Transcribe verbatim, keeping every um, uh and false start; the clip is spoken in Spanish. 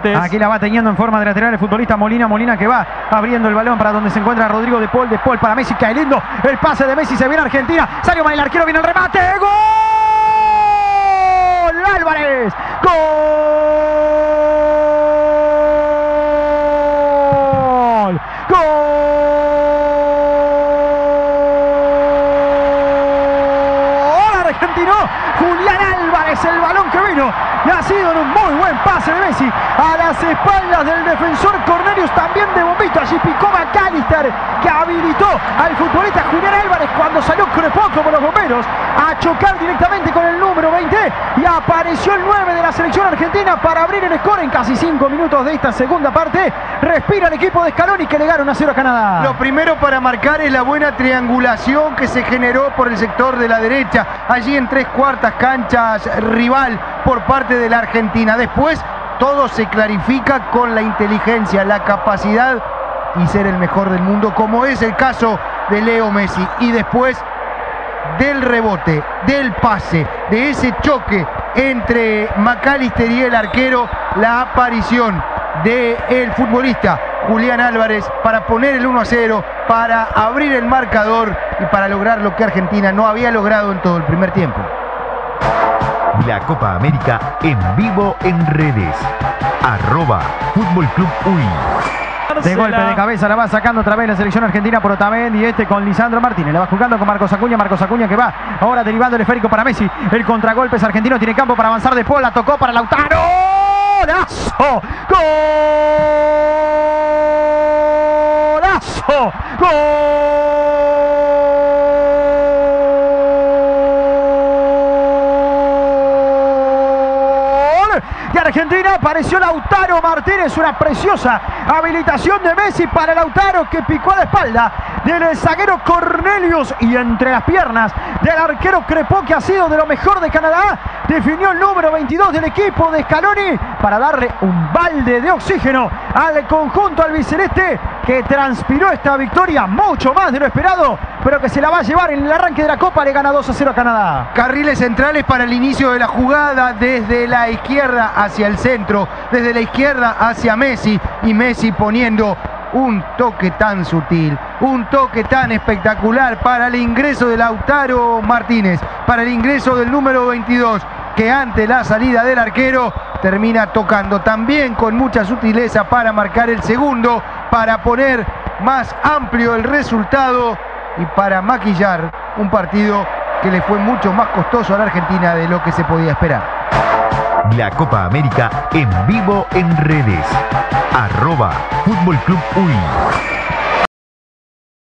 Montes. Aquí la va teniendo en forma de lateral el futbolista Molina. Molina que va abriendo el balón para donde se encuentra Rodrigo de Paul. De Paul para Messi. Cae lindo el pase de Messi. Se viene Argentina. Salió mal el arquero. Viene el remate. ¡Gol! Álvarez. ¡Gol! ¡Gol! Argentino. Julián Álvarez. El balón que vino. Y ha sido en un muy buen pase de Messi a las espaldas del defensor Cornelius, también de bombito. Allí picó McAllister, que habilitó al futbolista Julián Álvarez cuando salió Crepó como los bomberos a chocar directamente con el número veinte, y apareció el nueve de la selección argentina para abrir el score en casi cinco minutos de esta segunda parte. Respira el equipo de Scaloni, que le gana uno a cero a Canadá. Lo primero para marcar es la buena triangulación que se generó por el sector de la derecha, allí en tres cuartas canchas rival por parte de la Argentina. Después todo se clarifica con la inteligencia, la capacidad y ser el mejor del mundo, como es el caso de Leo Messi. Y después del rebote, del pase, de ese choque entre McAllister y el arquero, la aparición del futbolista Julián Álvarez para poner el uno a cero, para abrir el marcador y para lograr lo que Argentina no había logrado en todo el primer tiempo. La Copa América en vivo en redes. Arroba Fútbol Club U I. De golpe de cabeza la va sacando otra vez la selección argentina por Otamendi, y este con Lisandro Martínez. La va jugando con Marcos Acuña. Marcos Acuña que va ahora derivando el esférico para Messi. El contragolpe es argentino. Tiene campo para avanzar de Paul. La tocó para Lautaro. ¡Golazo! ¡Golazo! ¡Gol! De Argentina apareció Lautaro Martínez. Una preciosa habilitación de Messi para Lautaro, que picó a la espalda del zaguero Cornelius y entre las piernas del arquero Crepó, que ha sido de lo mejor de Canadá. Definió el número veintidós del equipo de Scaloni para darle un balde de oxígeno al conjunto albiceleste, que transpiró esta victoria mucho más de lo esperado, pero que se la va a llevar en el arranque de la Copa. Le gana dos a cero a Canadá. Carriles centrales para el inicio de la jugada, desde la izquierda hacia el centro, desde la izquierda hacia Messi, y Messi poniendo un toque tan sutil, un toque tan espectacular para el ingreso de Lautaro Martínez, para el ingreso del número veintidós, que ante la salida del arquero termina tocando también con mucha sutileza para marcar el segundo, para poner más amplio el resultado y para maquillar un partido que le fue mucho más costoso a la Argentina de lo que se podía esperar. La Copa América en vivo en redes. Arroba Fútbol Club U I.